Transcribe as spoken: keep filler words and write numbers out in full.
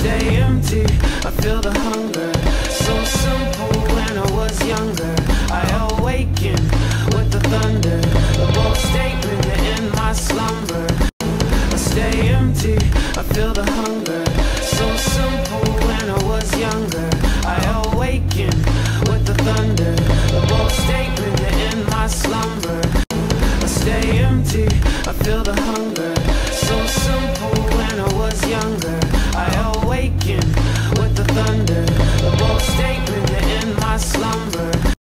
stay empty, I feel the hunger. So simple when I was younger. I awaken with the thunder, the bold statement in my slumber. I stay empty, I feel the hunger.